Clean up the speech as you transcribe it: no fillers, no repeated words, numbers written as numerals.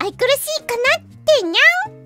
愛くるしいかなってにゃん。